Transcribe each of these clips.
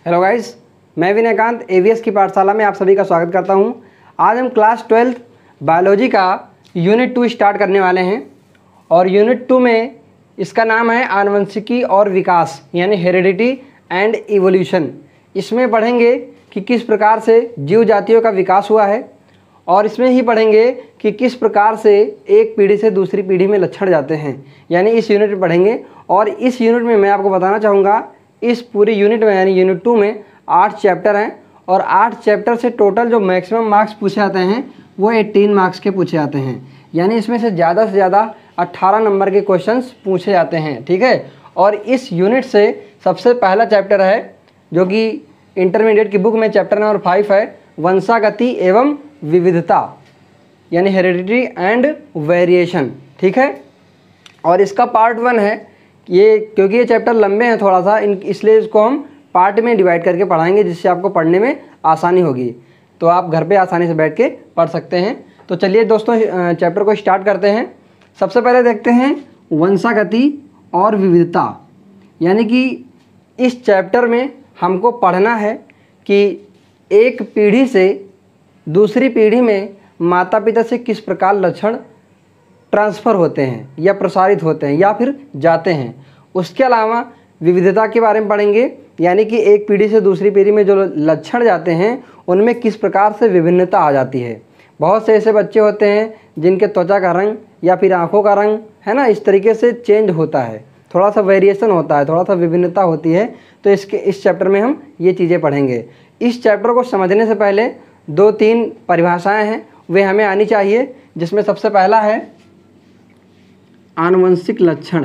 Hello guys, मैं Vinaykant ABS की पाठशाला में आप सभी का स्वागत करता हूं। आज हम क्लास 12 बायोलॉजी का यूनिट 2 स्टार्ट करने वाले हैं और यूनिट 2 में इसका नाम है आनुवंशिकी और विकास यानी हेरिडिटी एंड इवोल्यूशन। इसमें पढ़ेंगे कि किस प्रकार से जीव जातियों का विकास हुआ है और इसमें ही पढ़ेंगे कि किस प्रकार से एक पीढ़ी से दूसरी पीढ़ी में लक्षण जाते हैं, यानी इस यूनिट में पढ़ेंगे। और इस यूनिट में मैं आपको बताना चाहूँगा, इस पूरी यूनिट में यानी यूनिट 2 में 8 चैप्टर हैं और 8 चैप्टर से टोटल जो मैक्सिमम मार्क्स पूछे जाते हैं वो 18 मार्क्स के पूछे जाते हैं, यानी इसमें से ज़्यादा 18 नंबर के क्वेश्चंस पूछे जाते हैं। ठीक है। और इस यूनिट से सबसे पहला चैप्टर है जो कि इंटरमीडिएट की बुक में चैप्टर नंबर 5 है, वंशागति एवं विविधता यानी हेरिडिटी एंड वेरिएशन। ठीक है। और इसका पार्ट 1 है ये, क्योंकि ये चैप्टर लंबे हैं थोड़ा सा, इसलिए इसको हम पार्ट में डिवाइड करके पढ़ाएंगे जिससे आपको पढ़ने में आसानी होगी, तो आप घर पे आसानी से बैठ के पढ़ सकते हैं। तो चलिए दोस्तों चैप्टर को स्टार्ट करते हैं। सबसे पहले देखते हैं वंशागति और विविधता, यानी कि इस चैप्टर में हमको पढ़ना है कि एक पीढ़ी से दूसरी पीढ़ी में माता पिता से किस प्रकार लक्षण ट्रांसफ़र होते हैं या प्रसारित होते हैं या फिर जाते हैं। उसके अलावा विविधता के बारे में पढ़ेंगे, यानी कि एक पीढ़ी से दूसरी पीढ़ी में जो लक्षण जाते हैं उनमें किस प्रकार से विभिन्नता आ जाती है। बहुत से ऐसे बच्चे होते हैं जिनके त्वचा का रंग या फिर आँखों का रंग है ना, इस तरीके से चेंज होता है, थोड़ा सा वेरिएशन होता है, थोड़ा सा विभिन्नता होती है। तो इस चैप्टर में हम ये चीज़ें पढ़ेंगे। इस चैप्टर को समझने से पहले 2-3 परिभाषाएँ हैं वे हमें आनी चाहिए, जिसमें सबसे पहला है आनुवंशिक लक्षण।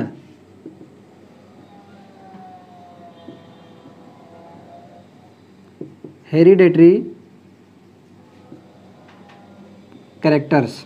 Hereditary characters.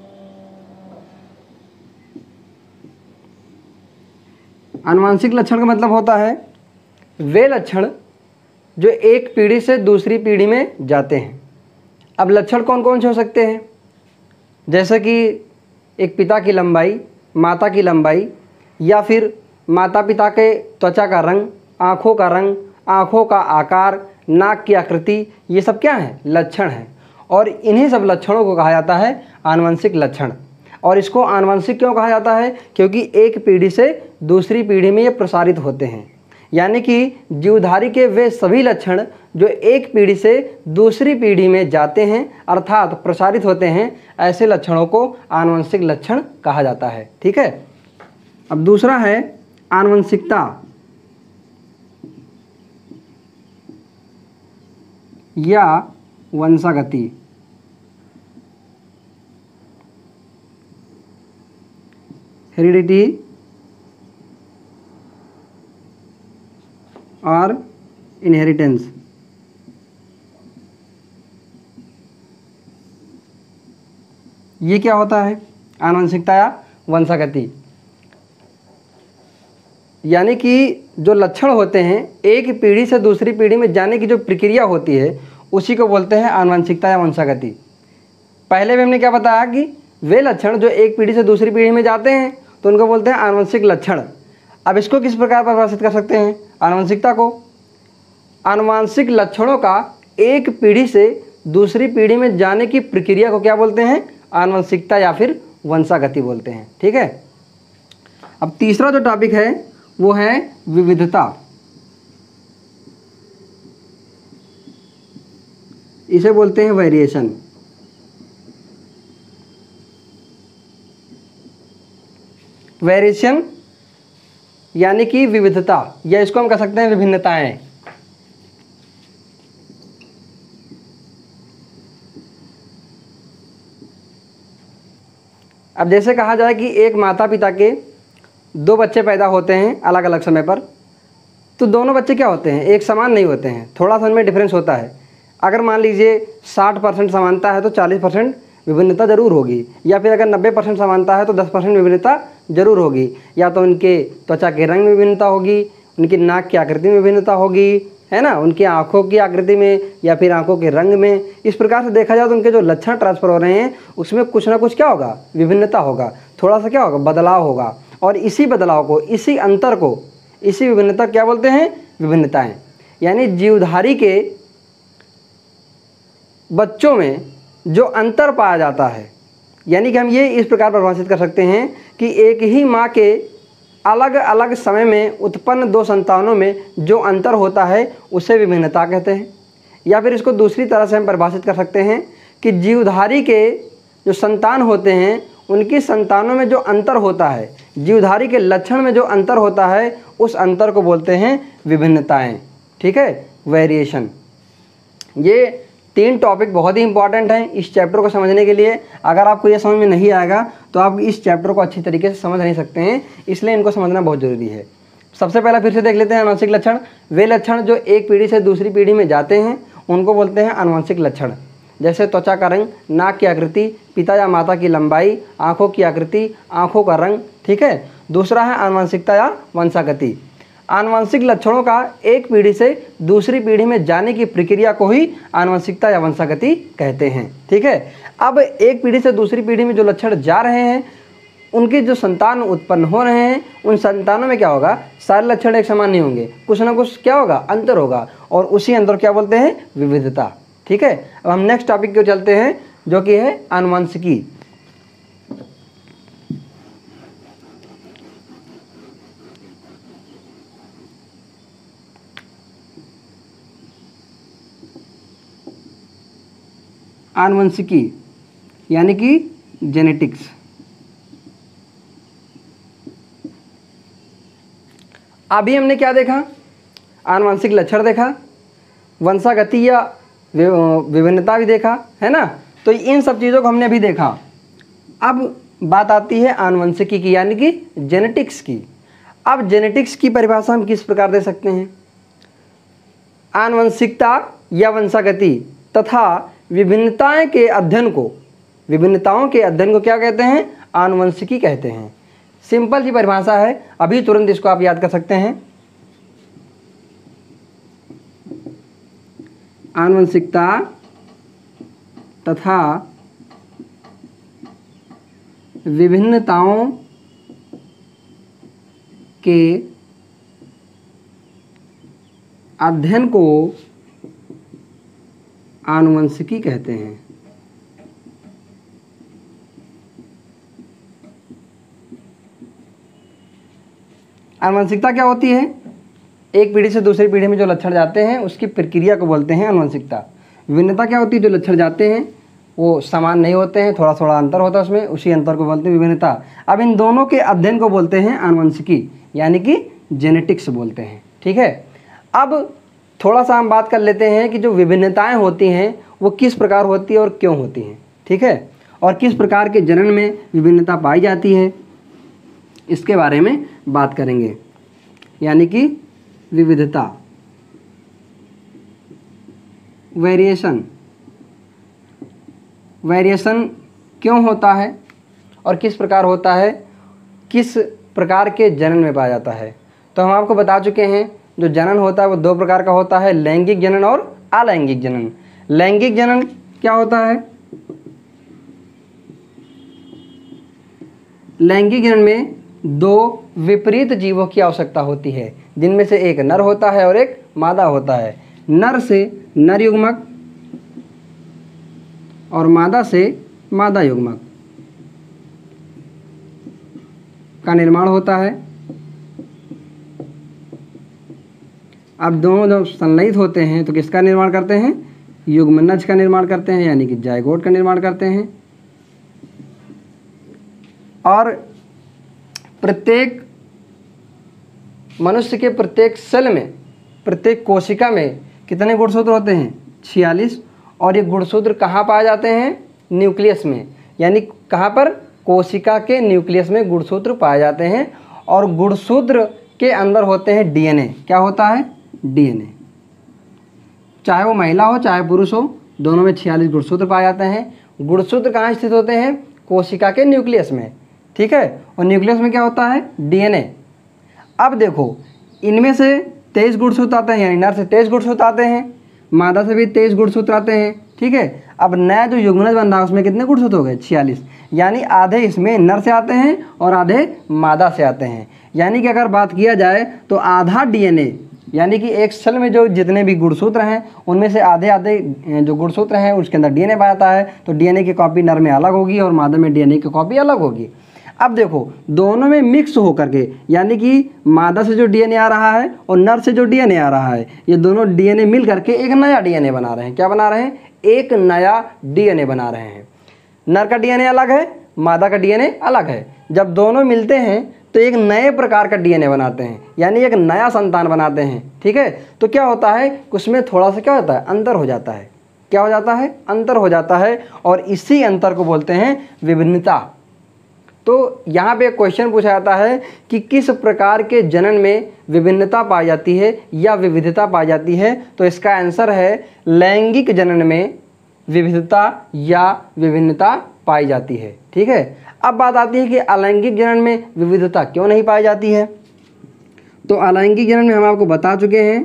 आनुवंशिक लक्षण का मतलब होता है वे लक्षण जो एक पीढ़ी से दूसरी पीढ़ी में जाते हैं। अब लक्षण कौन कौन से हो सकते हैं, जैसे कि एक पिता की लंबाई, माता की लंबाई, या फिर माता पिता के त्वचा का रंग, आँखों का रंग, आँखों का आकार, नाक की आकृति, ये सब क्या हैं, लक्षण हैं। और इन्हीं सब लक्षणों को कहा जाता है आनुवंशिक लक्षण। और इसको आनुवंशिक क्यों कहा जाता है, क्योंकि एक पीढ़ी से दूसरी पीढ़ी में ये प्रसारित होते हैं, यानी कि जीवधारी के वे सभी लक्षण जो एक पीढ़ी से दूसरी पीढ़ी में जाते हैं अर्थात प्रसारित होते हैं, ऐसे लक्षणों को आनुवंशिक लक्षण कहा जाता है। ठीक है। अब दूसरा है आनुवंशिकता या वंशागति। हेरिडिटी और इनहेरिटेंस। ये क्या होता है, आनुवंशिकता या वंशागति, यानी कि जो लक्षण होते हैं एक पीढ़ी से दूसरी पीढ़ी में जाने की जो प्रक्रिया होती है उसी को बोलते हैं आनुवंशिकता या वंशागति। पहले भी हमने क्या बताया कि वे लक्षण जो एक पीढ़ी से दूसरी पीढ़ी में जाते हैं तो उनको बोलते हैं आनुवंशिक लक्षण। अब इसको किस प्रकार परिभाषित कर सकते हैं, आनुवंशिकता को, आनुवंशिक लक्षणों का एक पीढ़ी से दूसरी पीढ़ी में जाने की प्रक्रिया को क्या बोलते हैं, आनुवंशिकता या फिर वंशागति बोलते हैं। ठीक है। अब तीसरा जो टॉपिक है वो है विविधता। इसे बोलते हैं वेरिएशन। वेरिएशन यानी कि विविधता, या इसको हम कह सकते हैं विभिन्नताएं। अब जैसे कहा जाए कि एक माता पिता के 2 बच्चे पैदा होते हैं अलग अलग समय पर, तो दोनों बच्चे क्या होते हैं, एक समान नहीं होते हैं, थोड़ा सा उनमें डिफरेंस होता है। अगर मान लीजिए 60% समानता है तो 40% विभिन्नता जरूर होगी, या फिर अगर 90% समानता है तो 10% विभिन्नता जरूर होगी। या तो उनके त्वचा के रंग में विभिन्नता होगी, उनकी नाक की आकृति में विभिन्नता होगी, है ना, उनकी आँखों की आकृति में या फिर आँखों के रंग में। इस प्रकार से देखा जाए तो उनके जो लक्षण ट्रांसफर हो रहे हैं उसमें कुछ ना कुछ क्या होगा, विभिन्नता होगा, थोड़ा सा क्या होगा, बदलाव होगा। और इसी बदलाव को, इसी अंतर को, इसी विभिन्नता क्या बोलते हैं, विभिन्नताएं। यानी जीवधारी के बच्चों में जो अंतर पाया जाता है, यानी कि हम ये इस प्रकार परिभाषित कर सकते हैं कि एक ही माँ के अलग अलग समय में उत्पन्न दो संतानों में जो अंतर होता है उसे विभिन्नता कहते हैं। या फिर इसको दूसरी तरह से हम परिभाषित कर सकते हैं कि जीवधारी के जो संतान होते हैं उनकी संतानों में जो अंतर होता है, जीवधारी के लक्षण में जो अंतर होता है, उस अंतर को बोलते हैं विभिन्नताएं। ठीक है, वेरिएशन। ये 3 टॉपिक बहुत ही इंपॉर्टेंट हैं इस चैप्टर को समझने के लिए। अगर आपको ये समझ में नहीं आएगा तो आप इस चैप्टर को अच्छी तरीके से समझ नहीं सकते हैं, इसलिए इनको समझना बहुत ज़रूरी है। सबसे पहला फिर से देख लेते हैं आनुवंशिक लक्षण। वे लक्षण जो एक पीढ़ी से दूसरी पीढ़ी में जाते हैं उनको बोलते हैं आनुवंशिक लक्षण। जैसे त्वचा का रंग, नाक की आकृति, पिता या माता की लंबाई, आँखों की आकृति, आँखों का रंग। ठीक है। दूसरा है आनुवंशिकता या वंशागति। आनुवंशिक लक्षणों का एक पीढ़ी से दूसरी पीढ़ी में जाने की प्रक्रिया को ही आनुवंशिकता या वंशागति कहते हैं। ठीक है। अब एक पीढ़ी से दूसरी पीढ़ी में जो लक्षण जा रहे हैं, उनके जो संतान उत्पन्न हो रहे हैं, उन संतानों में क्या होगा, सारे लक्षण एक समान नहीं होंगे, कुछ ना कुछ क्या होगा, अंतर होगा, और उसी अंतर क्या बोलते हैं, विविधता। ठीक है। अब हम नेक्स्ट टॉपिक को चलते हैं जो कि है आनुवंशिकी। आनुवंशिकी यानी कि जेनेटिक्स। अभी हमने क्या देखा, आनुवंशिक लक्षण देखा, वंशागति या विभिन्नता भी देखा, है ना। तो इन सब चीज़ों को हमने अभी देखा। अब बात आती है आनुवंशिकी की, यानी कि जेनेटिक्स की। अब जेनेटिक्स की परिभाषा हम किस प्रकार दे सकते हैं। आनुवंशिकता या वंशागति तथा विभिन्नताओं के अध्ययन को क्या कहते हैं, आनुवंशिकी कहते हैं। सिंपल सी परिभाषा है, अभी तुरंत इसको आप याद कर सकते हैं। आनुवंशिकता तथा विभिन्नताओं के अध्ययन को आनुवंशिकी कहते हैं। आनुवंशिकता क्या होती है, एक पीढ़ी से दूसरी पीढ़ी में जो लक्षण जाते हैं उसकी प्रक्रिया को बोलते हैं आनुवंशिकता। विभिन्नता क्या होती है, जो लक्षण जाते हैं वो समान नहीं होते हैं, थोड़ा थोड़ा अंतर होता है उसमें, उसी अंतर को बोलते हैं विभिन्नता। अब इन दोनों के अध्ययन को बोलते हैं आनुवंशिकी, यानी कि जेनेटिक्स बोलते हैं। ठीक है। अब थोड़ा सा हम बात कर लेते हैं कि जो विभिन्नताएं होती हैं वो किस प्रकार होती है और क्यों होती हैं। ठीक है। और किस प्रकार के जनन में विभिन्नता पाई जाती है, इसके बारे में बात करेंगे। यानी कि विविधता, वेरिएशन क्यों होता है और किस प्रकार होता है, किस प्रकार के जनन में पाया जाता है। तो हम आपको बता चुके हैं जो जनन होता है वो 2 प्रकार का होता है, लैंगिक जनन और अलैंगिक जनन। लैंगिक जनन क्या होता है, लैंगिक जनन में 2 विपरीत जीवों की आवश्यकता होती है, जिनमें से एक नर होता है और एक मादा होता है। नर से नर युग्मक और मादा से मादा युग्मक का निर्माण होता है। अब दोनों जब संलयित होते हैं तो किसका निर्माण करते हैं, युग्मनज का निर्माण करते हैं, यानी कि जायगोट का निर्माण करते हैं। और प्रत्येक मनुष्य के प्रत्येक सेल में, प्रत्येक कोशिका में कितने गुणसूत्र होते हैं, 46। और ये गुणसूत्र कहाँ पाए जाते हैं, न्यूक्लियस में, यानी कहाँ पर, कोशिका के न्यूक्लियस में गुणसूत्र पाए जाते हैं। और गुणसूत्र के अंदर होते हैं डीएनए। क्या होता है, डीएनए। चाहे वो महिला हो चाहे पुरुष हो, दोनों में 46 गुणसूत्र पाए जाते हैं। गुणसूत्र कहाँ स्थित होते हैं, कोशिका के न्यूक्लियस में। ठीक है। और न्यूक्लियस में क्या होता है, डीएनए। अब देखो, इनमें से 23 गुणसूत्र आते हैं, यानी नर से 23 गुणसूत्र आते हैं, मादा से भी 23 गुणसूत्र आते हैं। ठीक है। अब नया जो युग्मनज बन रहा है उसमें कितने गुणसूत्र हो गए, 46, यानी आधे इसमें नर से आते हैं और आधे मादा से आते हैं। यानी कि अगर बात किया जाए तो आधा डीएनए यानी कि एक सेल में जो जितने भी गुणसूत्र हैं उनमें से आधे आधे जो गुणसूत्र हैं उसके अंदर डीएनए पाया जाता है। तो डीएनए की कॉपी नर में अलग होगी और मादा में डीएनए की कॉपी अलग होगी। अब देखो दोनों में मिक्स होकर के, यानी कि मादा से जो डीएनए आ रहा है और नर से जो डीएनए आ रहा है, ये दोनों डीएनए मिल करके एक नया डीएनए बना रहे हैं। क्या बना रहे हैं? एक नया डीएनए बना रहे हैं। नर का डीएनए अलग है, मादा का डीएनए अलग है। जब दोनों मिलते हैं तो एक नए प्रकार का डीएनए बनाते हैं, यानी एक नया संतान बनाते हैं। ठीक है, तो क्या होता है, उसमें थोड़ा सा क्या होता है, अंतर हो जाता है। क्या हो जाता है? अंतर हो जाता है, और इसी अंतर को बोलते हैं विभिन्नता। तो यहाँ पे एक क्वेश्चन पूछा जाता है कि किस प्रकार के जनन में विभिन्नता पाई जाती है या विविधता पाई जाती है? तो इसका आंसर है लैंगिक जनन में विविधता या विभिन्नता पाई जाती है। ठीक है, अब बात आती है कि अलैंगिक जनन में विविधता क्यों नहीं पाई जाती है। तो अलैंगिक जनन में हम आपको बता चुके हैं।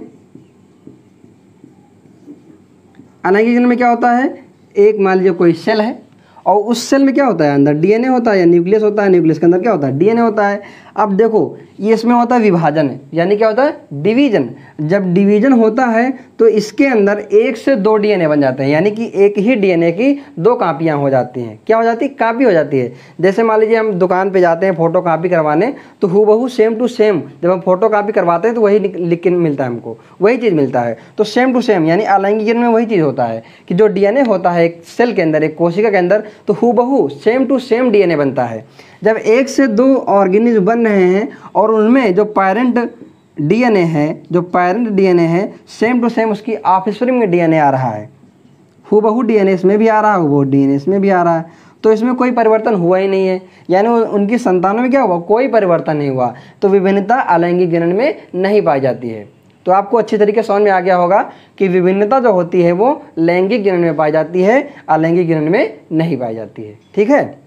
अलैंगिक जनन में क्या होता है, एक मान लीजिए कोई सेल है और उस सेल में क्या होता है, अंदर डीएनए होता है या न्यूक्लियस होता है, न्यूक्लियस के अंदर क्या होता है, डीएनए होता है। अब देखो ये इसमें होता है विभाजन, यानी क्या होता है, डिवीजन। जब डिवीजन होता है तो इसके अंदर एक से दो डीएनए बन जाते हैं, यानी कि एक ही डीएनए की दो कापियाँ हो जाती हैं। क्या हो जाती है? कापी हो जाती है। जैसे मान लीजिए हम दुकान पे जाते हैं फ़ोटो कापी करवाने, तो हूबहू सेम टू सेम जब हम फ़ोटो कापी करवाते हैं तो वही लिख के मिलता है, हमको वही चीज़ मिलता है। तो सेम टू सेम यानी अलैंगिक जनन में वही चीज़ होता है कि जो डीएनए होता है एक सेल के अंदर, एक कोशिका के अंदर, तो हूबहू सेम टू सेम डीएनए बनता है। जब एक से दो ऑर्गेनिज्म बन रहे हैं और उनमें जो पेरेंट डीएनए है सेम टू सेम उसकी ऑफस्प्रिंग में डीएनए आ रहा है, हूबहू डीएनए इसमें भी आ रहा है, हूबहू डीएनए इसमें भी आ रहा है, तो इसमें कोई परिवर्तन हुआ ही नहीं है, यानी उनकी संतानों में क्या हुआ, कोई परिवर्तन नहीं हुआ। तो विभिन्नता अलैंगिक जनन में नहीं पाई जाती है। तो आपको अच्छी तरीके से समझ में आ गया होगा कि विभिन्नता जो होती है वो लैंगिक जनन में पाई जाती है, अलैंगिक जनन में नहीं पाई जाती है। ठीक है,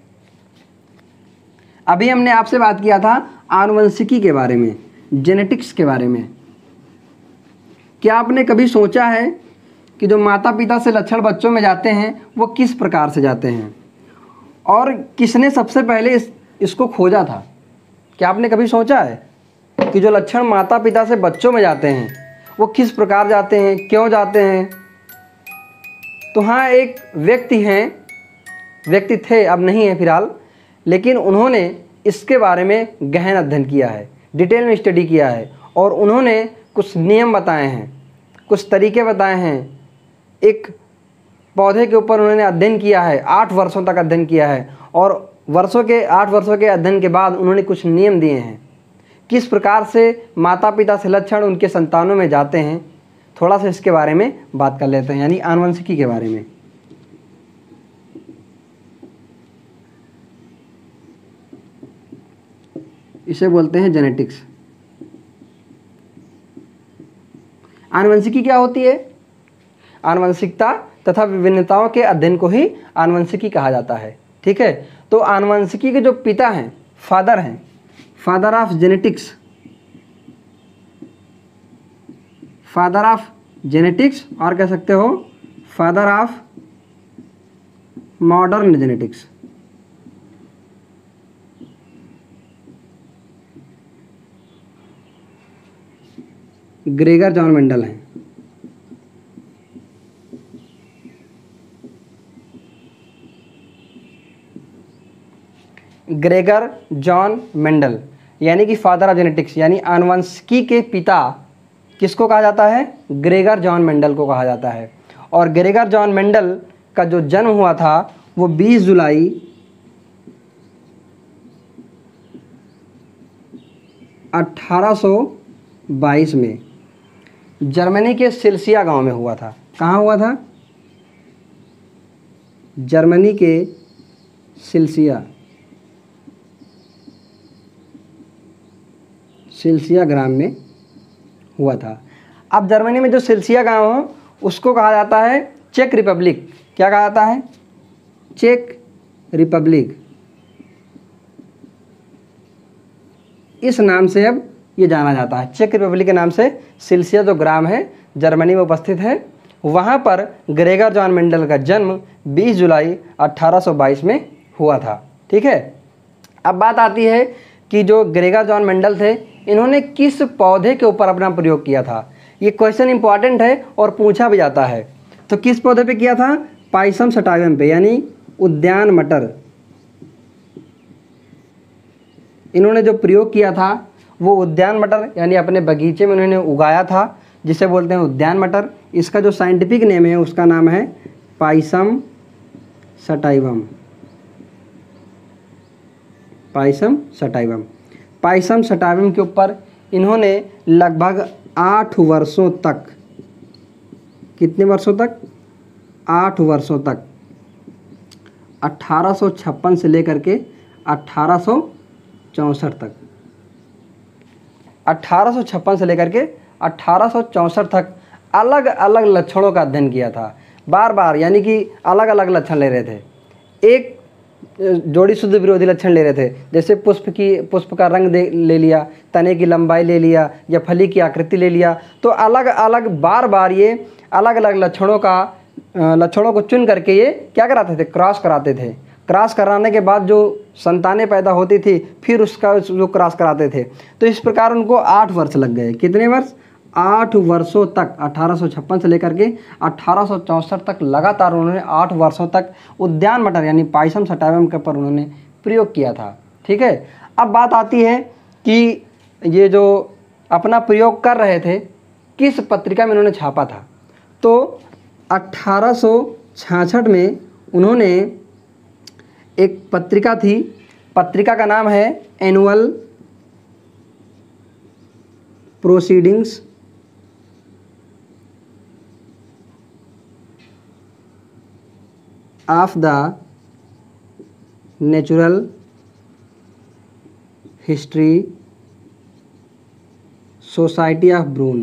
अभी हमने आपसे बात किया था आनुवंशिकी के बारे में, जेनेटिक्स के बारे में। क्या आपने कभी सोचा है कि जो माता पिता से लक्षण बच्चों में जाते हैं वो किस प्रकार से जाते हैं और किसने सबसे पहले इसको खोजा था? क्या आपने कभी सोचा है कि जो लक्षण माता पिता से बच्चों में जाते हैं वो किस प्रकार जाते हैं, क्यों जाते हैं? तो हाँ, एक व्यक्ति थे, अब नहीं है फिलहाल, लेकिन उन्होंने इसके बारे में गहन अध्ययन किया है, डिटेल में स्टडी किया है, और उन्होंने कुछ नियम बताए हैं, कुछ तरीके बताए हैं। एक पौधे के ऊपर उन्होंने अध्ययन किया है, 8 वर्षों तक अध्ययन किया है, और 8 वर्षों के अध्ययन के बाद उन्होंने कुछ नियम दिए हैं किस प्रकार से माता पिता से लक्षण उनके संतानों में जाते हैं। थोड़ा सा इसके बारे में बात कर लेते हैं, यानी आनुवंशिकी के बारे में। इसे बोलते हैं जेनेटिक्स। आनुवंशिकी क्या होती है? आनुवंशिकता तथा विभिन्नताओं के अध्ययन को ही आनुवंशिकी कहा जाता है। ठीक है, तो आनुवंशिकी के जो पिता हैं, फादर हैं, father of genetics, father of genetics, और कह सकते हो father of modern genetics. Gregor John Mendel हैं। ग्रेगर जॉन मेंडल यानी कि फादर ऑफ जेनेटिक्स, यानी आनुवंशिकी के पिता किसको कहा जाता है? ग्रेगर जॉन मेंडल को कहा जाता है। और ग्रेगर जॉन मेंडल का जो जन्म हुआ था वो 20 जुलाई 1822 में जर्मनी के सिल्सिया गांव में हुआ था। कहाँ हुआ था? जर्मनी के सिल्सिया ग्राम में हुआ था। अब जर्मनी में जो सिल्सिया गांव हो उसको कहा जाता है चेक रिपब्लिक। क्या कहा जाता है? चेक रिपब्लिक। इस नाम से अब ये जाना जाता है, चेक रिपब्लिक के नाम से। सिल्सिया जो ग्राम है जर्मनी में उपस्थित है, वहाँ पर ग्रेगर जॉन मेंडल का जन्म 20 जुलाई 1822 में हुआ था। ठीक है, अब बात आती है कि जो ग्रेगर जॉन मेंडल थे इन्होंने किस पौधे के ऊपर अपना प्रयोग किया था? ये क्वेश्चन इंपॉर्टेंट है और पूछा भी जाता है। तो किस पौधे पे किया था? पाइसम सटाइवम पे, यानी उद्यान मटर। इन्होंने जो प्रयोग किया था वो उद्यान मटर यानी अपने बगीचे में उन्होंने उगाया था, जिसे बोलते हैं उद्यान मटर। इसका जो साइंटिफिक नेम है उसका नाम है Pisum sativum. Pisum sativum. Pisum sativum के ऊपर इन्होंने लगभग 8 वर्षों तक, कितने वर्षों तक? 8 वर्षों तक, 1856 से लेकर के 1864 तक, 1856 से लेकर के 1864 तक अलग अलग लक्षणों का अध्ययन किया था। बार बार, यानी कि अलग अलग लक्षण ले रहे थे। एक जोड़ी शुद्ध विरोधी लक्षण ले रहे थे, जैसे पुष्प का रंग ले लिया, तने की लंबाई ले लिया, या फली की आकृति ले लिया। तो अलग अलग बार बार ये अलग अलग लक्षणों को चुन करके ये क्या कराते थे? क्रॉस कराते थे। क्रॉस कराने के बाद जो संतानें पैदा होती थी फिर उसका जो क्रॉस कराते थे। तो इस प्रकार उनको 8 वर्ष लग गए। कितने वर्ष? 8 वर्षों तक, 1856 से लेकर के 1864 तक लगातार उन्होंने 8 वर्षों तक उद्यान मटर यानी पाइसम सटाइवम के ऊपर उन्होंने प्रयोग किया था। ठीक है। अब बात आती है कि ये जो अपना प्रयोग कर रहे थे किस पत्रिका में इन्होंने छापा था? तो 1866 में उन्होंने एक पत्रिका थी, पत्रिका का नाम है annual proceedings of the natural history society of Brunn.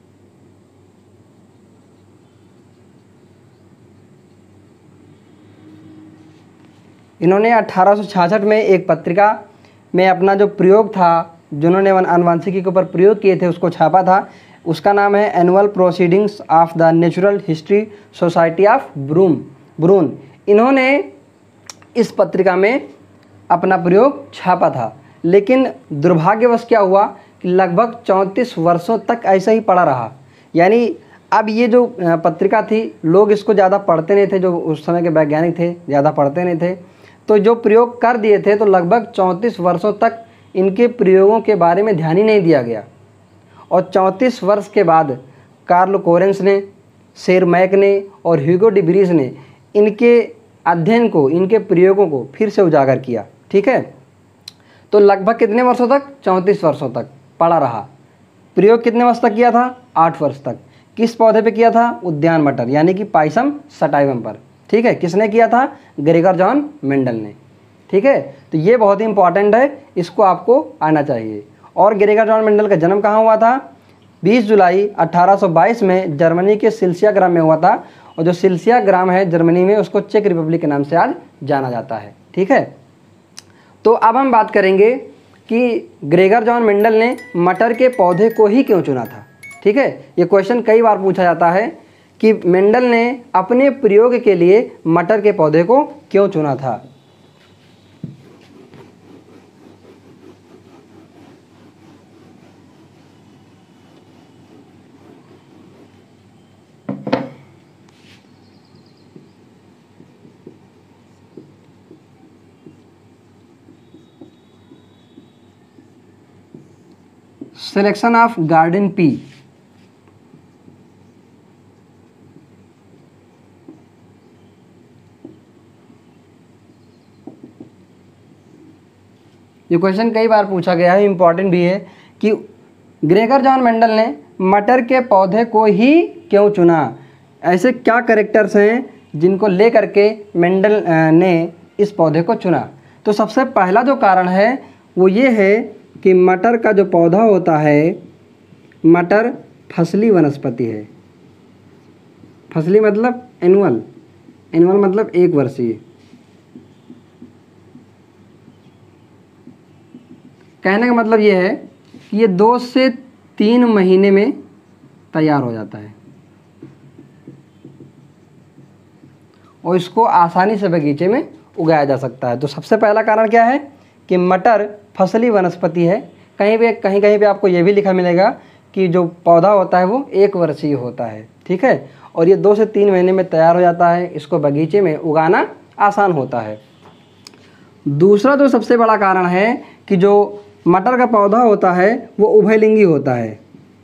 इन्होंने 1866 में एक पत्रिका में अपना जो प्रयोग था, जिन्होंने आनुवंशिकी के ऊपर प्रयोग किए थे, उसको छापा था। उसका नाम है annual proceedings of the natural history society of Brunn. इन्होंने इस पत्रिका में अपना प्रयोग छापा था, लेकिन दुर्भाग्यवश क्या हुआ कि लगभग 34 वर्षों तक ऐसा ही पड़ा रहा। यानी अब ये जो पत्रिका थी, लोग इसको ज़्यादा पढ़ते नहीं थे, जो उस समय के वैज्ञानिक थे ज़्यादा पढ़ते नहीं थे, तो जो प्रयोग कर दिए थे तो लगभग 34 वर्षों तक इनके प्रयोगों के बारे में ध्यान ही नहीं दिया गया। और 34 वर्ष के बाद कार्ल कोरेंस ने, शेरमैक ने और ह्यूगो डी व्रीज ने इनके अध्ययन को, इनके प्रयोगों को फिर से उजागर किया। ठीक है। तो लगभग कितने वर्षों तक? 34 वर्षों तक पड़ा रहा। प्रयोग कितने वर्ष तक किया था? 8 वर्ष तक। किस पौधे पे किया था? उद्यान मटर यानी कि पाइसम सटाइवम पर। ठीक है। किसने किया था? ग्रेगर जॉन मेंडल ने। ठीक है। तो ये बहुत ही इंपॉर्टेंट है, इसको आपको आना चाहिए। और ग्रेगर जॉन मेंडल का जन्म कहाँ हुआ था? 20 जुलाई 1822 में जर्मनी के सिल्सिया ग्राम में हुआ था। और जो सिल्सिया ग्राम है जर्मनी में, उसको चेक रिपब्लिक के नाम से आज जाना जाता है। ठीक है। तो अब हम बात करेंगे कि ग्रेगर जॉन मेंडल ने मटर के पौधे को ही क्यों चुना था। ठीक है। ये क्वेश्चन कई बार पूछा जाता है कि मेंडल ने अपने प्रयोग के लिए मटर के पौधे को क्यों चुना था। Selection of garden pea. ये क्वेश्चन कई बार पूछा गया है, इंपॉर्टेंट भी है कि ग्रेगर जॉन मेंडल ने मटर के पौधे को ही क्यों चुना। ऐसे क्या कैरेक्टर्स हैं जिनको लेकर के मेंडल ने इस पौधे को चुना। तो सबसे पहला जो कारण है वो ये है कि मटर का जो पौधा होता है, मटर फसली वनस्पति है। फसली मतलब एनुअल, एनुअल मतलब एक वर्षीय। कहने का मतलब ये है कि ये 2 से 3 महीने में तैयार हो जाता है और इसको आसानी से बगीचे में उगाया जा सकता है। तो सबसे पहला कारण क्या है कि मटर फसली वनस्पति है, कहीं कहीं पे आपको ये भी लिखा मिलेगा कि जो पौधा होता है वो 1 वर्षीय होता है, ठीक है, और ये 2 से 3 महीने में तैयार हो जाता है। इसको बगीचे में उगाना आसान होता है। दूसरा जो सबसे बड़ा कारण है कि जो मटर का पौधा होता है वो उभयलिंगी होता है।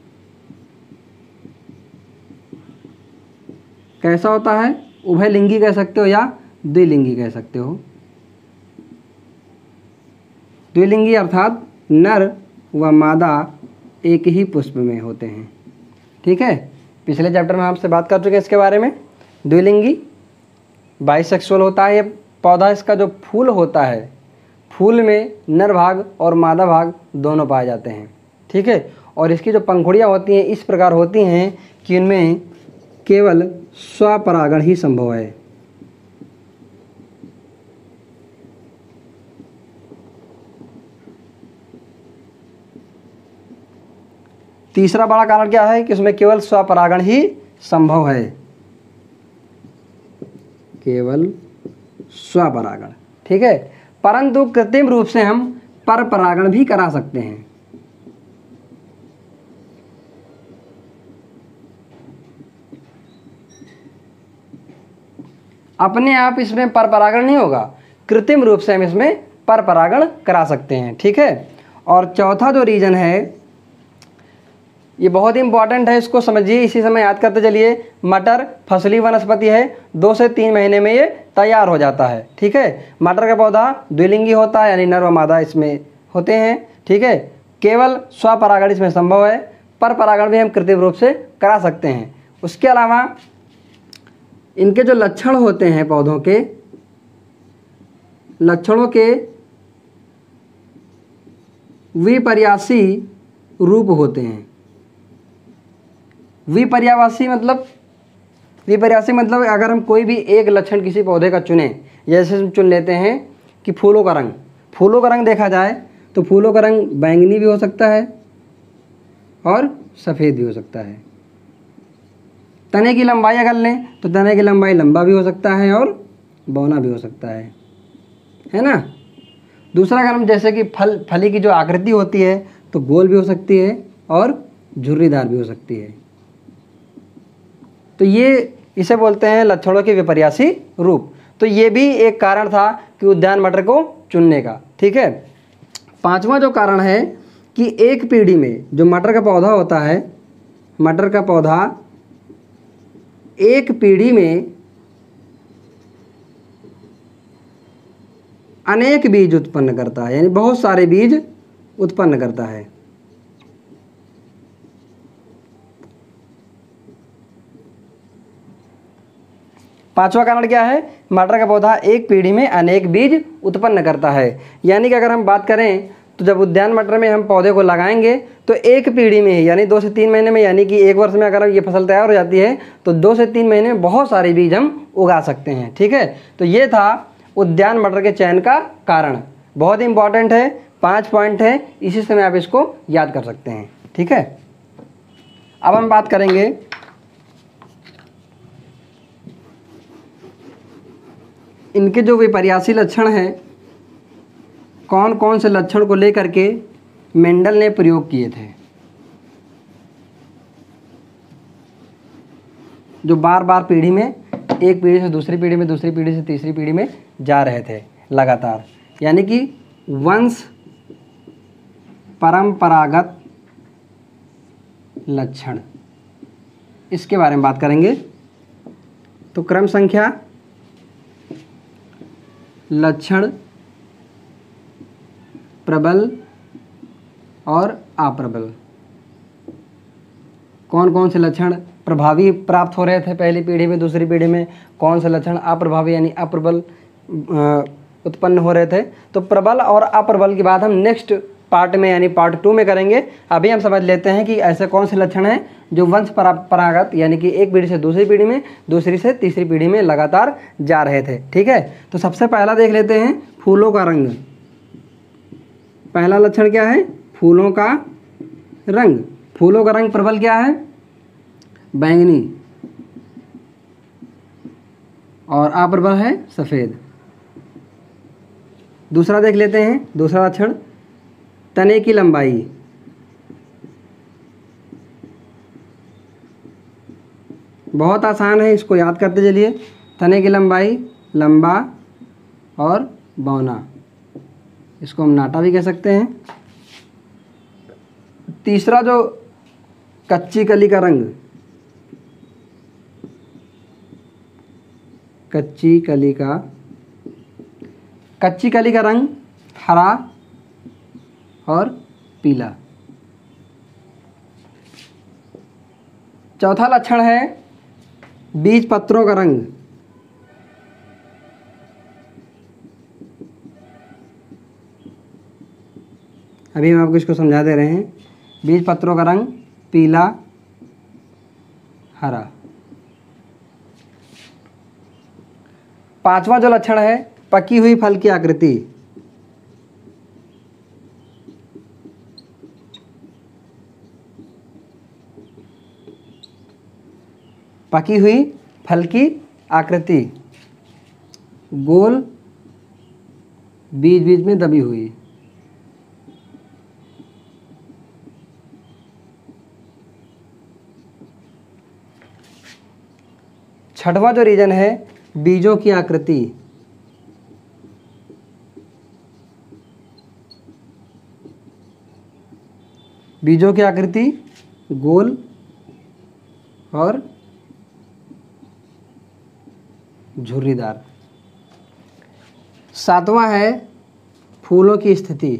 कैसा होता है? उभयलिंगी कह सकते हो या द्विलिंगी कह सकते हो। द्विलिंगी अर्थात नर व मादा एक ही पुष्प में होते हैं, ठीक है। पिछले चैप्टर में आपसे बात कर चुके हैं इसके बारे में। द्विलिंगी बाइसेक्सुअल होता है ये पौधा। इसका जो फूल होता है, फूल में नर भाग और मादा भाग दोनों पाए जाते हैं, ठीक है। और इसकी जो पंखुड़ियाँ होती हैं इस प्रकार होती हैं कि इनमें केवल स्वपरागण ही संभव है। तीसरा बड़ा कारण क्या है कि इसमें केवल स्वपरागण ही संभव है, केवल स्वपरागण, ठीक है। परंतु कृत्रिम रूप से हम परपरागण भी करा सकते हैं। अपने आप इसमें परपरागण नहीं होगा, कृत्रिम रूप से हम इसमें परपरागण करा सकते हैं, ठीक है। और चौथा जो रीजन है ये बहुत ही इंपॉर्टेंट है, इसको समझिए, इसी समय याद करते चलिए। मटर फसली वनस्पति है, 2 से 3 महीने में ये तैयार हो जाता है, ठीक है। मटर का पौधा द्विलिंगी होता है, यानी नर व मादा इसमें होते हैं, ठीक है। केवल स्वपरागण इसमें संभव है, पर परागण भी हम कृत्रिम रूप से करा सकते हैं। उसके अलावा इनके जो लक्षण होते हैं पौधों के, लक्षणों के विपर्यासी रूप होते हैं। विपर्यासी मतलब अगर हम कोई भी एक लक्षण किसी पौधे का चुनें, जैसे हम चुन लेते हैं कि फूलों का रंग देखा जाए तो फूलों का रंग बैंगनी भी हो सकता है और सफ़ेद भी हो सकता है। तने की लंबाई अगर लें तो तने की लंबाई लंबा भी हो सकता है और बौना भी हो सकता है ना। दूसरा अगर हम जैसे कि फली की जो आकृति होती है तो गोल भी हो सकती है और झुर्रीदार भी हो सकती है। तो ये इसे बोलते हैं लक्षणों के विपर्यासी रूप। तो ये भी एक कारण था कि उद्यान मटर को चुनने का, ठीक है। पांचवा जो कारण है कि एक पीढ़ी में जो मटर का पौधा होता है, मटर का पौधा एक पीढ़ी में अनेक बीज उत्पन्न करता है, यानी बहुत सारे बीज उत्पन्न करता है। पांचवा कारण क्या है? मटर का पौधा एक पीढ़ी में अनेक बीज उत्पन्न करता है। यानी कि अगर हम बात करें तो जब उद्यान मटर में हम पौधे को लगाएंगे तो एक पीढ़ी में ही, यानी 2 से 3 महीने में, यानी कि 1 वर्ष में अगर ये फसल तैयार हो जाती है तो 2 से 3 महीने में बहुत सारे बीज हम उगा सकते हैं, ठीक है। तो ये था उद्यान मटर के चयन का कारण। बहुत इंपॉर्टेंट है, 5 पॉइंट है, इसी समय आप इसको याद कर सकते हैं, ठीक है। अब हम बात करेंगे इनके जो विपर्यासी लक्षण हैं, कौन कौन से लक्षण को लेकर के मेंडल ने प्रयोग किए थे, जो बार बार पीढ़ी में, एक पीढ़ी से दूसरी पीढ़ी में, दूसरी पीढ़ी से तीसरी पीढ़ी में जा रहे थे लगातार, यानी कि वंश परंपरागत लक्षण, इसके बारे में बात करेंगे। तो क्रम संख्या, लक्षण, प्रबल और अप्रबल, कौन कौन से लक्षण प्रभावी प्राप्त हो रहे थे पहली पीढ़ी में, दूसरी पीढ़ी में कौन से लक्षण अप्रभावी यानी अप्रबल उत्पन्न हो रहे थे। तो प्रबल और अप्रबल की बात हम नेक्स्ट पार्ट में यानी पार्ट 2 में करेंगे। अभी हम समझ लेते हैं कि ऐसे कौन से लक्षण हैं जो वंश परंपरागत यानी कि एक पीढ़ी से दूसरी पीढ़ी में, दूसरी से तीसरी पीढ़ी में लगातार जा रहे थे, ठीक है। तो सबसे पहला देख लेते हैं फूलों का रंग। पहला लक्षण क्या है? फूलों का रंग। फूलों का रंग प्रबल क्या है? बैंगनी, और अप्रबल है सफ़ेद। दूसरा देख लेते हैं, दूसरा लक्षण तने की लंबाई, बहुत आसान है, इसको याद करते चलिए। तने की लंबाई, लंबा और बौना, इसको हम नाटा भी कह सकते हैं। तीसरा जो कच्ची कली का रंग, कच्ची कली का रंग हरा और पीला। चौथा लक्षण है बीज पत्रों का रंग, अभी हम आपको इसको समझा दे रहे हैं। बीज पत्रों का रंग पीला, हरा। पांचवा जो लक्षण है पकी हुई फल की आकृति, पकी हुई फल की आकृति, गोल, बीच बीच में दबी हुई। छठवां जो रीजन है बीजों की आकृति, बीजों की आकृति गोल और झुर्रीदार। सातवां है फूलों की स्थिति,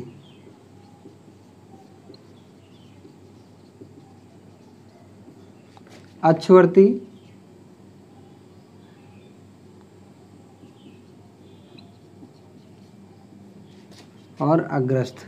अक्षवर्ती, और अग्रस्थ।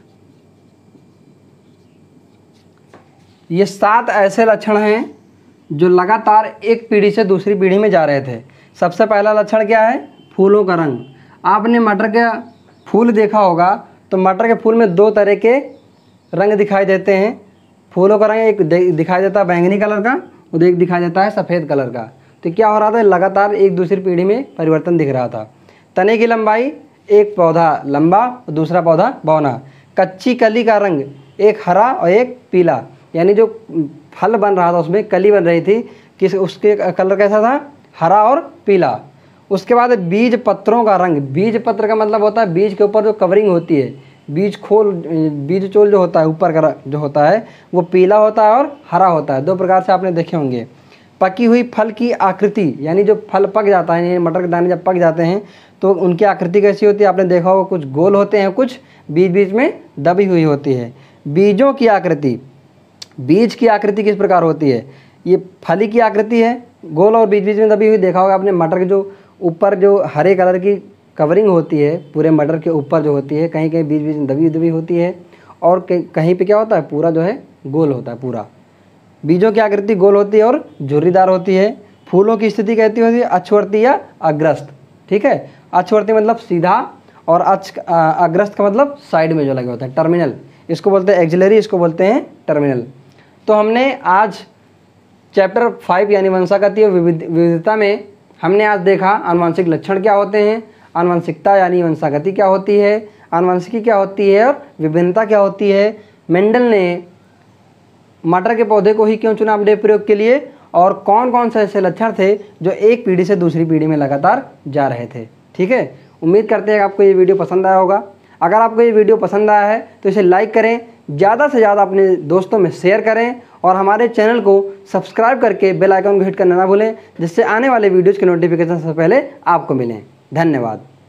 ये 7 ऐसे लक्षण हैं जो लगातार एक पीढ़ी से दूसरी पीढ़ी में जा रहे थे। सबसे पहला लक्षण क्या है? फूलों का रंग। आपने मटर का फूल देखा होगा तो मटर के फूल में 2 तरह के रंग दिखाई देते हैं। फूलों का रंग एक दिखाई देता है बैंगनी कलर का और एक दिखाई देता है सफ़ेद कलर का। तो क्या हो रहा था? लगातार एक दूसरी पीढ़ी में परिवर्तन दिख रहा था। तने की लंबाई, एक पौधा लंबा और दूसरा पौधा बौना। कच्ची कली का रंग, एक हरा और एक पीला, यानी जो फल बन रहा था उसमें कली बन रही थी किस उसके कलर कैसा था? हरा और पीला। उसके बाद बीज पत्रों का रंग। बीज पत्र का मतलब होता है बीज के ऊपर जो कवरिंग होती है, बीज चोल जो होता है ऊपर का जो होता है वो पीला होता है और हरा होता है। 2 प्रकार से आपने देखे होंगे। पकी हुई फल की आकृति, यानी जो फल पक जाता है, मटर के दाने जब पक जाते हैं तो उनकी आकृति कैसी होती है? आपने देखा होगा कुछ गोल होते हैं, कुछ बीच बीच में दबी हुई होती है। बीजों की आकृति, बीज की आकृति किस प्रकार होती है? ये फली की आकृति है, गोल और बीच बीच में दबी हुई। देखा होगा आपने मटर के जो ऊपर जो हरे कलर की कवरिंग होती है पूरे मटर के ऊपर जो होती है, कहीं कहीं बीच बीच में दबी दबी होती है और कहीं पे क्या होता है? पूरा जो है गोल होता है पूरा। बीजों की आकृति गोल होती है और झुर्रीदार होती है। फूलों की स्थिति कहती होती है अक्षवर्ती या अग्रस्त। ठीक है, अक्षवर्ती मतलब सीधा और अग्रस्त का मतलब साइड में जो लगे होता है, टर्मिनल। इसको बोलते हैं एक्सिलरी, इसको बोलते हैं टर्मिनल। तो हमने आज चैप्टर 5 यानी वंशागति और विविधता में हमने आज देखा आनुवंशिक लक्षण क्या होते हैं, आनुवंशिकता यानी वंशागति क्या होती है, आनुवंशिकी क्या होती है और विभिन्नता क्या होती है। मेंडल ने मटर के पौधे को ही क्यों चुना अपने प्रयोग के लिए, और कौन कौन से ऐसे लक्षण थे जो एक पीढ़ी से दूसरी पीढ़ी में लगातार जा रहे थे। ठीक है, उम्मीद करते हैं कि आपको ये वीडियो पसंद आया होगा। अगर आपको ये वीडियो पसंद आया है तो इसे लाइक करें, ज़्यादा से ज़्यादा अपने दोस्तों में शेयर करें और हमारे चैनल को सब्सक्राइब करके बेल आइकन को हिट करना ना भूलें, जिससे आने वाले वीडियोज़ के नोटिफिकेशन सबसे पहले आपको मिलें। धन्यवाद।